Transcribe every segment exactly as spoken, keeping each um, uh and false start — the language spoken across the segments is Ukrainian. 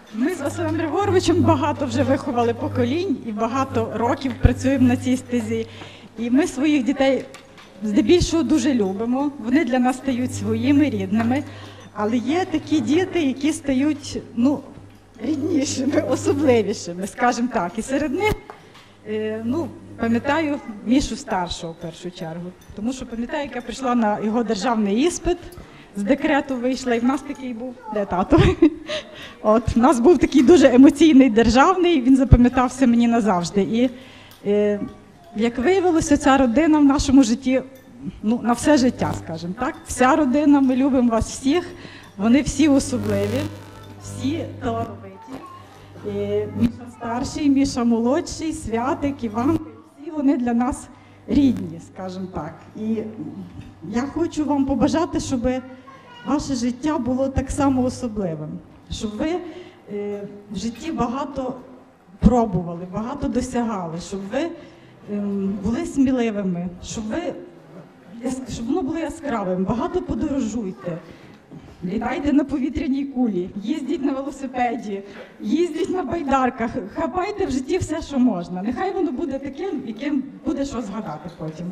Ми з Василем Григоровичем багато вже виховали поколінь і багато років працюємо на цій стезі. І ми своїх дітей здебільшого дуже любимо. Вони для нас стають своїми, рідними. Але є такі діти, які стають, ну, ріднішими, особливішими, скажімо так. І серед них, е, ну, пам'ятаю Мішу старшого в першу чергу. Тому що пам'ятаю, як я прийшла на його державний іспит, з декрету вийшла, і в нас такий був, де тато? От, в нас був такий дуже емоційний державний, він запам'ятався мені назавжди. І, е, як виявилося, ця родина в нашому житті, ну, на все життя, скажімо так. Вся родина, ми любимо вас всіх, вони всі особливі, всі талановиті. І Міша старший, Міша молодший, Святик, Іванка, всі вони для нас рідні, скажімо так. І я хочу вам побажати, щоб ваше життя було так само особливим, щоб ви е, в житті багато пробували, багато досягали, щоб ви е, були сміливими, щоб ви, щоб воно було яскравим, багато подорожуйте. Літайте на повітряній кулі, їздіть на велосипеді, їздіть на байдарках, хапайте в житті все, що можна. Нехай воно буде таким, яким буде що згадати потім.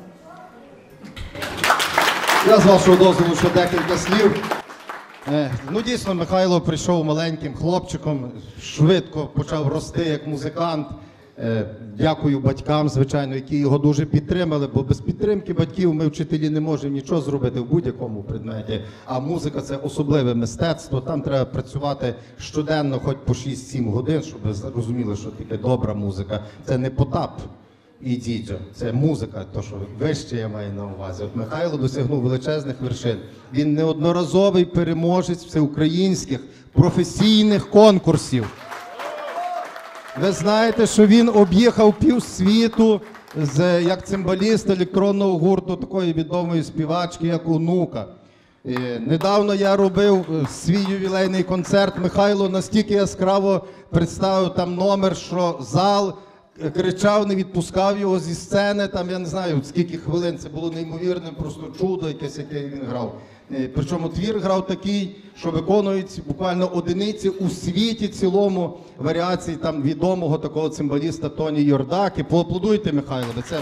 Я з вашого дозволу ще декілька слів. Е, ну дійсно, Михайло прийшов маленьким хлопчиком, швидко почав рости як музикант. Е, дякую батькам, звичайно, які його дуже підтримали, бо без підтримки батьків ми, вчителі, не можемо нічого зробити в будь-якому предметі. А музика – це особливе мистецтво, там треба працювати щоденно, хоч по шість-сім годин, щоб ви зрозуміли, що таке добра музика. Це не Потап і Дідьо, це музика, то, що вище я маю на увазі. От Михайло досягнув величезних вершин. Він неодноразовий переможець всеукраїнських професійних конкурсів. Ви знаєте, що він об'їхав півсвіту з, як цимбаліст електронного гурту такої відомої співачки, як Онука. І недавно я робив свій ювілейний концерт. Михайло настільки яскраво представив там номер, що зал кричав, не відпускав його зі сцени. Там, я не знаю, скільки хвилин, це було неймовірне, просто чудо якесь, яке він грав. Причому твір грав такий, що виконують буквально одиниці у світі цілому варіації там відомого такого цимбаліста Тоні Йордаки. Поаплодуйте, Михайло. Це...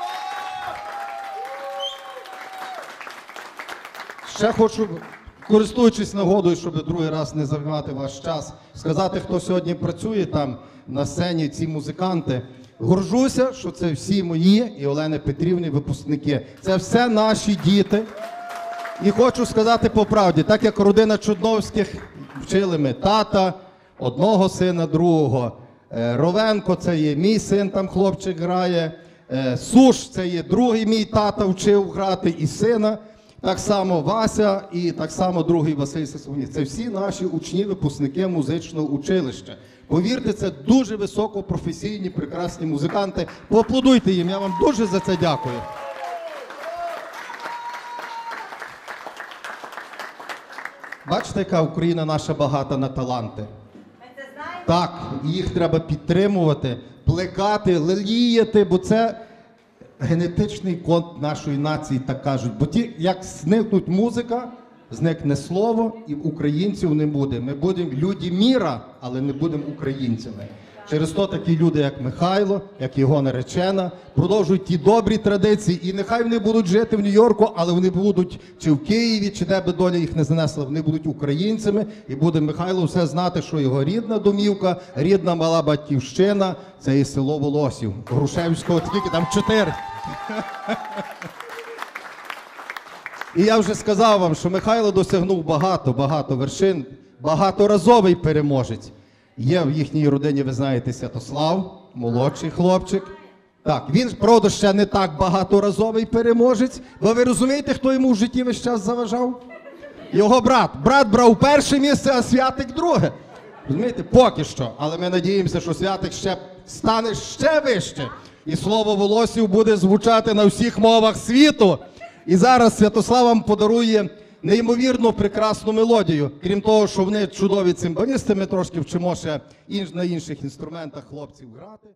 Ще хочу, користуючись нагодою, щоб другий раз не займати ваш час, сказати, хто сьогодні працює там на сцені, ці музиканти. Горжуся, що це всі мої і Олени Петрівни випускники. Це все наші діти. І хочу сказати по правді, так як родина Чудновських вчили ми тата, одного сина, другого. Ровенко – це є мій син, там хлопчик грає. Суш – це є другий мій тата вчив грати і сина. Так само Вася і так само другий Василь Сисоніс. Це всі наші учні, випускники музичного училища. Повірте, це дуже високопрофесійні, прекрасні музиканти. Поаплодуйте їм, я вам дуже за це дякую. Бачите, яка Україна наша багата на таланти? Ми це знаємо? Так, їх треба підтримувати, плекати, леліяти, бо це генетичний код нашої нації, так кажуть. Бо ті, як зникнуть музика, зникне слово, і українців не буде. Ми будемо люди міра, але не будемо українцями. Через то такі люди, як Михайло, як його наречена, продовжують ті добрі традиції. І нехай вони будуть жити в Нью-Йорку, але вони будуть чи в Києві, чи де би доля їх не занесла, вони будуть українцями. І буде Михайло все знати, що його рідна домівка, рідна мала батьківщина – це і село Волосів. Грушевського тільки там чотири. І я вже сказав вам, що Михайло досягнув багато-багато вершин, багаторазовий переможець. Є в їхній родині, ви знаєте, Святослав, молодший хлопчик. Так, він, правда, ще не так багаторазовий переможець, бо ви розумієте, хто йому в житті весь час заважав? Його брат. Брат брав перше місце, а Святик друге. Розумієте, поки що. Але ми надіємося, що Святик ще стане ще вище. І слово Волосів буде звучати на всіх мовах світу. І зараз Святослав вам подарує неймовірно прекрасну мелодію. Крім того, що вони чудові цимбалісти, ми трошки вчимо ще на інших інструментах хлопців грати.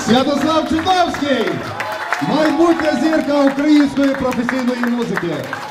Святослав Чудовський, майбутня зірка української професійної музики.